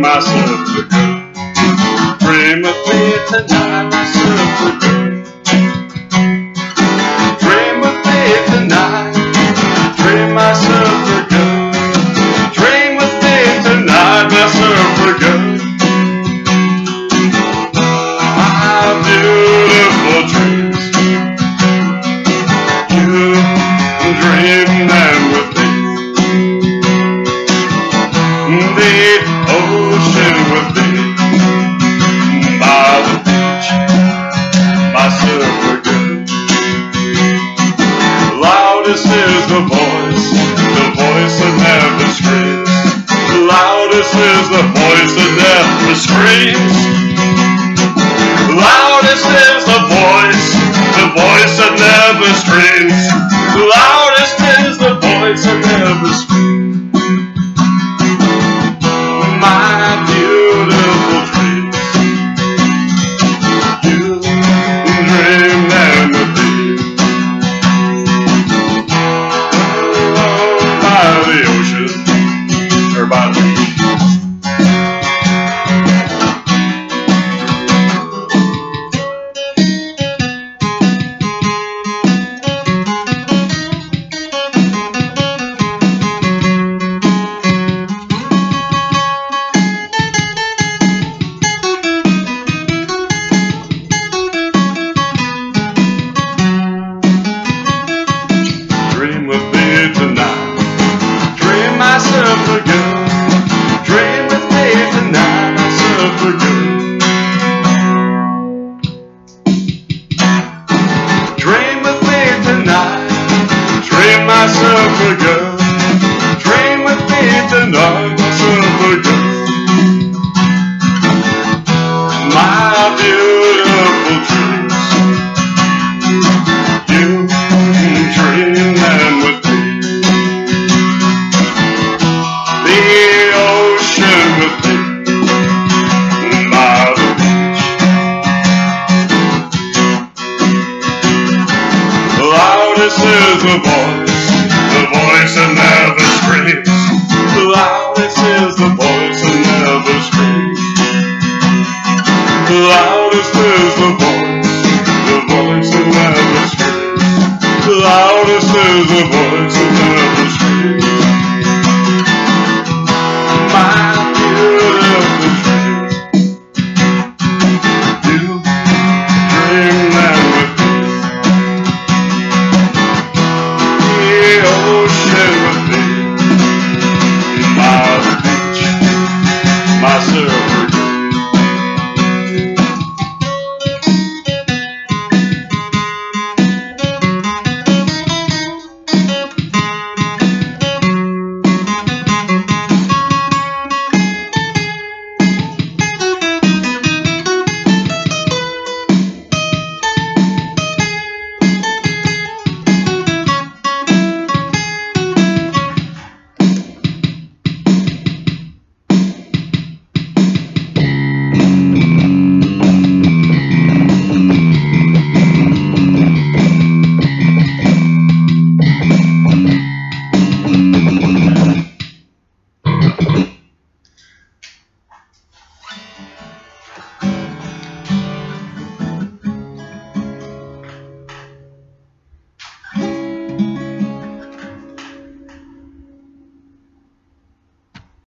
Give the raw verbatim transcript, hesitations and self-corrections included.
myself for good. Dream with me tonight, myself for good. Dream with me tonight, dream myself for good. Dream with me tonight, myself for good. My beautiful dreams, you dream them with me. The ocean with me, by the beach, myself for good. Loudest is the voice, the voice that never screams. Loudest is the voice that never screams. Loudest is the voice, the voice that never screams. Loudest is the voice that never screams. My beautiful dreams, you dream them with me. Oh, by the ocean, or by the beach. Dream with me tonight, dream myself for good. Dream with me tonight, myself for good. Dream with me tonight, dream myself for good. Dream with me tonight, myself for good. My beautiful dreams, you dream them with me. The ocean with me, by the beach. Loudest is the voice, the voice that never screams. Loudest is the voice that never screams. Loudest is the voice.